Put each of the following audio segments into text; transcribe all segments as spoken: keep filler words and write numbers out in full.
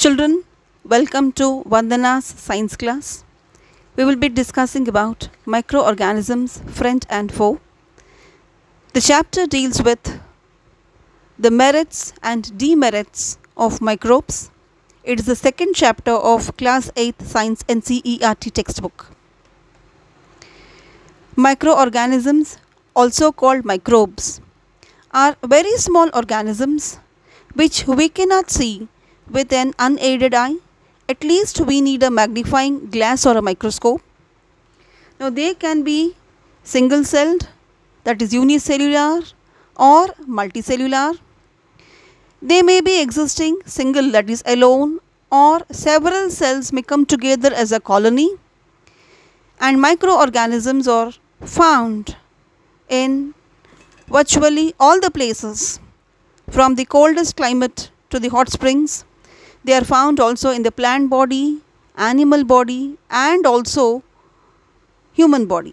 Children, welcome to Vandana's science class. We will be discussing about microorganisms, friend and foe. The chapter deals with the merits and demerits of microbes. It is the second chapter of class eighth science N C E R T textbook. Microorganisms, also called microbes, are very small organisms which we cannot see with an unaided eye. At least we need a magnifying glass or a microscope. Now they can be single celled, that is unicellular, or multicellular. They may be existing single, that is alone, or several cells may come together as a colony. And microorganisms are found in virtually all the places, from the coldest climate to the hot springs. They are found also in the plant body, animal body, and also human body.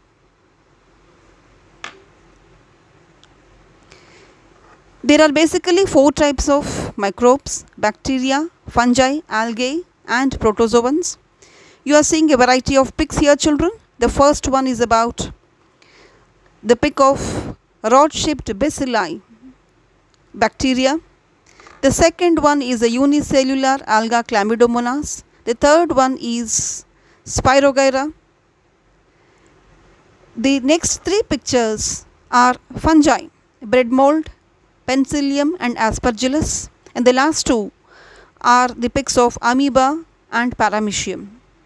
There are basically four types of microbes: bacteria, fungi, algae, and protozoans. You are seeing a variety of pics here, children. The first one is about the pic of rod-shaped bacilli, bacteria. The second one is a unicellular alga, Chlamydomonas. The third one is Spirogyra. The next three pictures are fungi, bread mold, Penicillium and Aspergillus. And the last two are the pics of amoeba and Paramecium.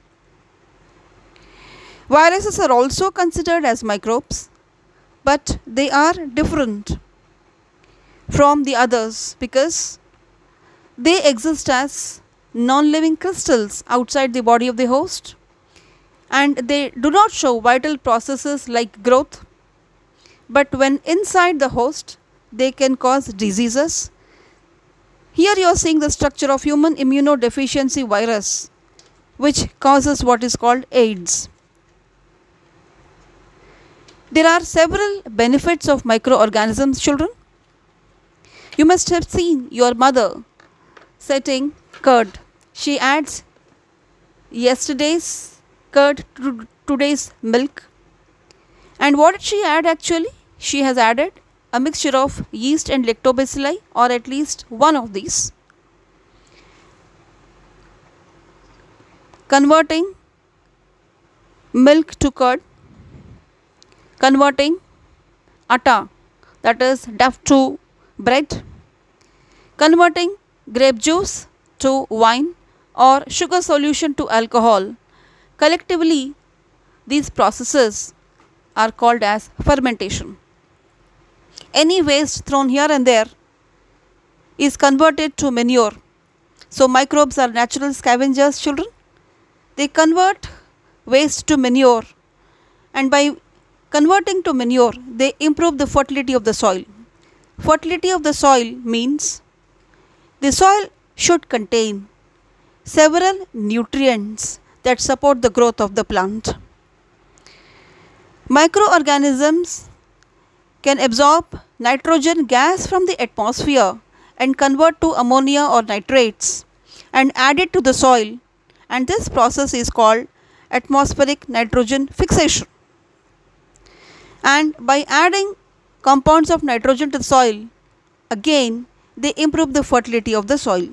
Viruses are also considered as microbes, but they are different from the others because they exist as non-living crystals outside the body of the host, and they do not show vital processes like growth, but when inside the host they can cause diseases. Here you are seeing the structure of human immunodeficiency virus, which causes what is called AIDS. There are several benefits of microorganisms, children. You must have seen your mother setting curd. She adds yesterday's curd to today's milk. And what did she add actually? She has added a mixture of yeast and lactobacilli, or at least one of these, converting milk to curd, converting atta, that is duff, to bread, converting grape juice to wine, or sugar solution to alcohol. Collectively, these processes are called as fermentation. Any waste thrown here and there is converted to manure. So microbes are natural scavengers, children. They convert waste to manure, and by converting to manure, they improve the fertility of the soil. Fertility of the soil means the soil should contain several nutrients that support the growth of the plant. Microorganisms can absorb nitrogen gas from the atmosphere and convert to ammonia or nitrates and add it to the soil, and this process is called atmospheric nitrogen fixation. And by adding compounds of nitrogen to the soil, again they improve the fertility of the soil.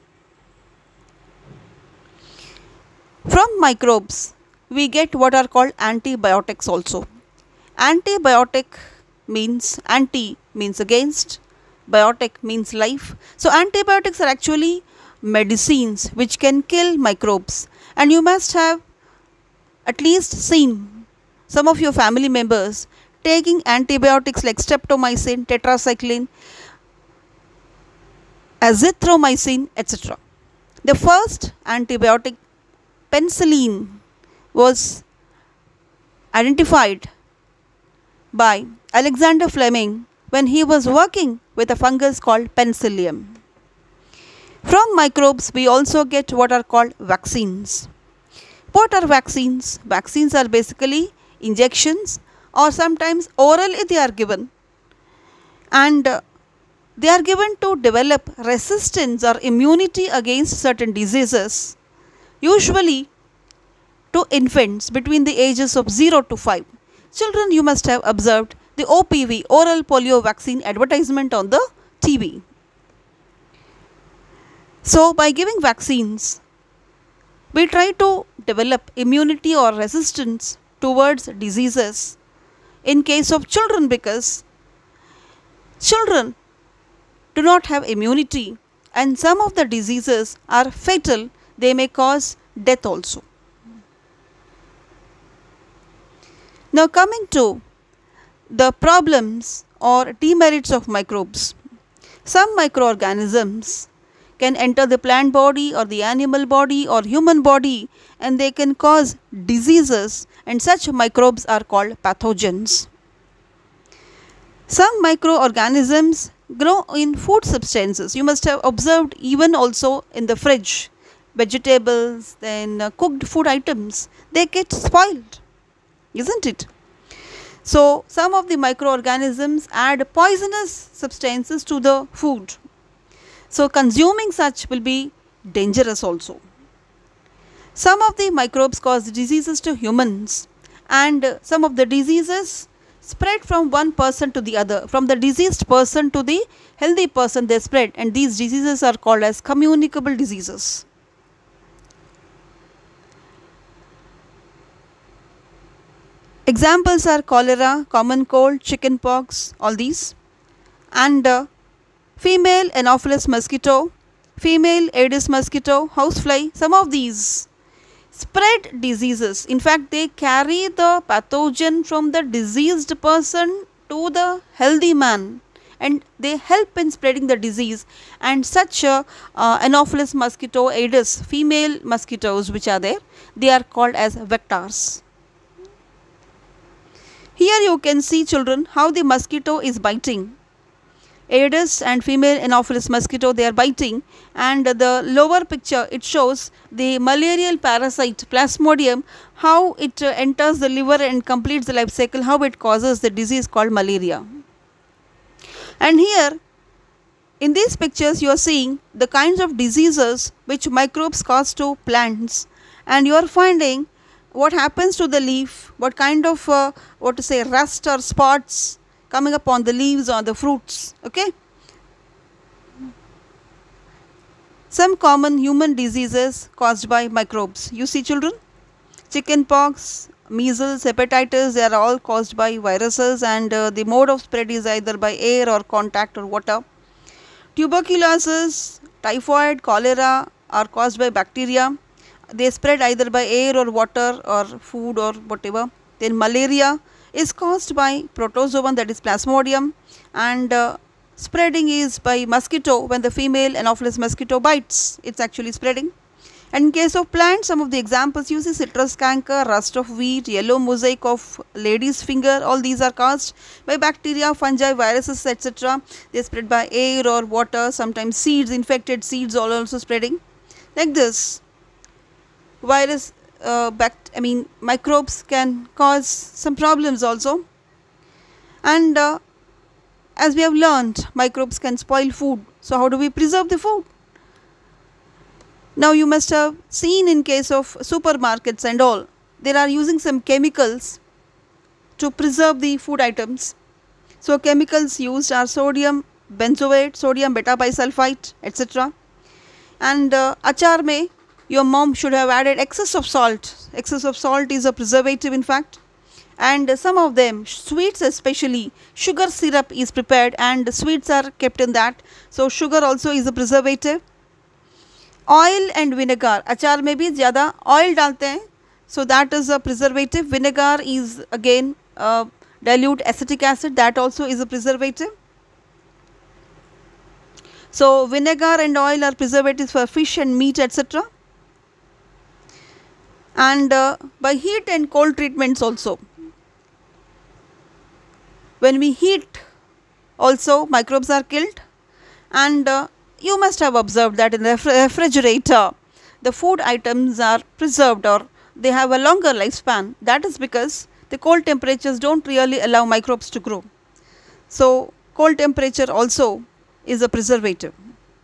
From microbes, we get what are called antibiotics also. Antibiotic means, anti means against, biotic means life. So antibiotics are actually medicines which can kill microbes, and you must have at least seen some of your family members taking antibiotics like streptomycin, tetracycline, azithromycin, et cetera. The first antibiotic, penicillin, was identified by Alexander Fleming when he was working with a fungus called Penicillium. From microbes, we also get what are called vaccines. What are vaccines? Vaccines are basically injections, or sometimes orally they are given, and uh, They are given to develop resistance or immunity against certain diseases, usually to infants between the ages of zero to five. Children, you must have observed the O P V, oral polio vaccine advertisement on the T V. So, by giving vaccines, we try to develop immunity or resistance towards diseases in case of children, because children do not have immunity and some of the diseases are fatal. They may cause death also. Now, coming to the problems or demerits of microbes. Some microorganisms can enter the plant body or the animal body or human body, and they can cause diseases, and such microbes are called pathogens. Some microorganisms grow in food substances. You must have observed even also in the fridge, vegetables, then uh, cooked food items, they get spoiled, isn't it? So, some of the microorganisms add poisonous substances to the food. So, consuming such will be dangerous also. Some of the microbes cause diseases to humans, and uh, some of the diseases spread from one person to the other. From the diseased person to the healthy person they spread, and these diseases are called as communicable diseases. Examples are cholera, common cold, chicken pox, all these. And uh, female Anopheles mosquito, female Aedes mosquito, housefly, some of these spread diseases. In fact, they carry the pathogen from the diseased person to the healthy man, and they help in spreading the disease. And such uh, uh, Anopheles mosquito, Aedes, female mosquitoes which are there, they are called as vectors. Here you can see, children, how the mosquito is biting. Aedes and female Anopheles mosquito, they are biting, and the lower picture, it shows the malarial parasite Plasmodium, how it uh, enters the liver and completes the life cycle, how it causes the disease called malaria. And here in these pictures you are seeing the kinds of diseases which microbes cause to plants, and you are finding what happens to the leaf, what kind of uh, what to say rust or spots coming up on the leaves or the fruits. Okay. Some common human diseases caused by microbes. You see, children, chicken pox, measles, hepatitis, they are all caused by viruses, and uh, the mode of spread is either by air or contact or water. Tuberculosis, typhoid, cholera are caused by bacteria. They spread either by air or water or food or whatever. Then malaria is caused by protozoan, that is Plasmodium, and uh, spreading is by mosquito. When the female Anopheles mosquito bites, it's actually spreading. And in case of plants, some of the examples you see: citrus canker, rust of wheat, yellow mosaic of lady's finger, all these are caused by bacteria, fungi, viruses, et cetera. They spread by air or water, sometimes seeds, infected seeds are also spreading. Like this, virus, uh, bact I mean microbes can cause some problems also. And uh, as we have learned, microbes can spoil food. So how do we preserve the food? Now you must have seen in case of supermarkets and all, they are using some chemicals to preserve the food items. So chemicals used are sodium benzoate, sodium beta bisulfite, et cetera. And uh, achar mein, your mom should have added excess of salt. Excess of salt is a preservative in fact. And uh, some of them, sweets especially, sugar syrup is prepared and sweets are kept in that. So sugar also is a preservative. Oil and vinegar, achar में भी ज़्यादा oil डालते हैं, so that is a preservative. Vinegar is again uh, dilute acetic acid, that also is a preservative. So vinegar and oil are preservatives for fish and meat, et cetera. And uh, by heat and cold treatments also. When we heat, also microbes are killed. And uh, you must have observed that in the refrigerator, the food items are preserved or they have a longer lifespan. That is because the cold temperatures don't really allow microbes to grow. So cold temperature also is a preservative.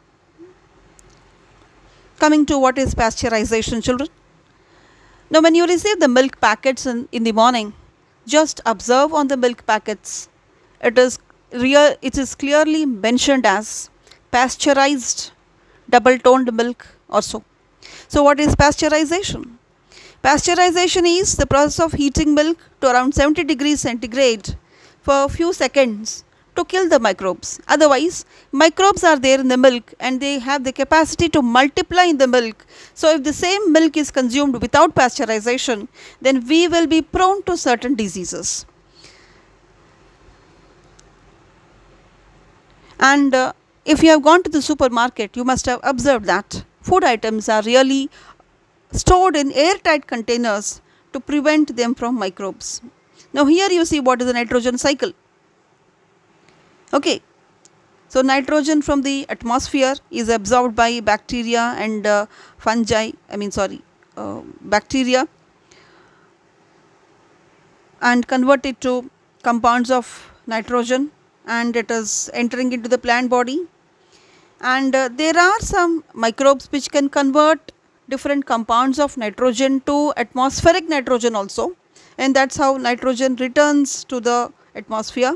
Coming to what is pasteurization, children. Now when you receive the milk packets in, in the morning, just observe on the milk packets. It is real, it is clearly mentioned as pasteurized double toned milk or so. So what is pasteurization? Pasteurization is the process of heating milk to around seventy degrees centigrade for a few seconds to kill the microbes. Otherwise, microbes are there in the milk and they have the capacity to multiply in the milk. So if the same milk is consumed without pasteurization, then we will be prone to certain diseases. And uh, if you have gone to the supermarket, you must have observed that food items are really stored in airtight containers to prevent them from microbes. Now here you see what is the nitrogen cycle. Okay, so nitrogen from the atmosphere is absorbed by bacteria and uh, fungi, I mean sorry, uh, bacteria, and converted to compounds of nitrogen, and it is entering into the plant body. And uh, there are some microbes which can convert different compounds of nitrogen to atmospheric nitrogen also, and that's how nitrogen returns to the atmosphere.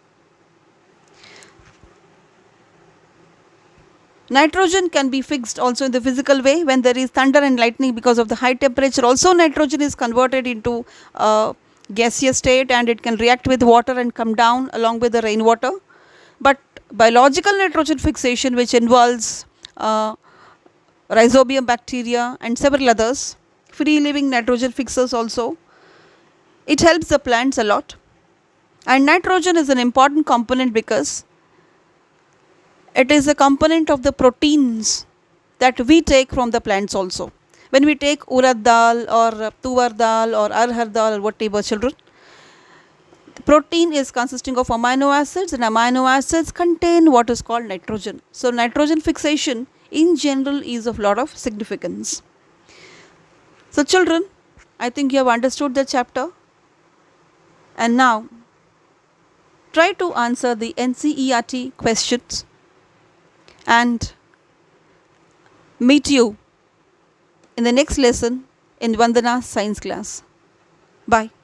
Nitrogen can be fixed also in the physical way. When there is thunder and lightning, because of the high temperature, also nitrogen is converted into a gaseous state and it can react with water and come down along with the rainwater. But biological nitrogen fixation, which involves uh, rhizobium bacteria and several others, free living nitrogen fixers also, it helps the plants a lot. And nitrogen is an important component because it is a component of the proteins that we take from the plants also. When we take urad dal or tuvar dal or arhar dal or whatever, children, the protein is consisting of amino acids, and amino acids contain what is called nitrogen. So nitrogen fixation in general is of lot of significance. So children, I think you have understood the chapter, and now try to answer the N C E R T questions and meet you in the next lesson in Vandana science class. Bye.